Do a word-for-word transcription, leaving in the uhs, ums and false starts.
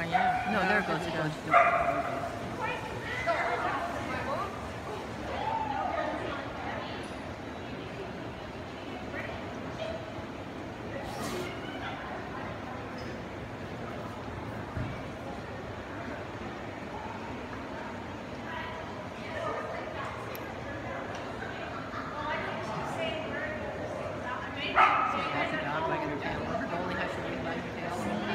yeah. No, there it goes. It goes. It goes. That's a dog wagging her tail. Her goalie has to wag her tail.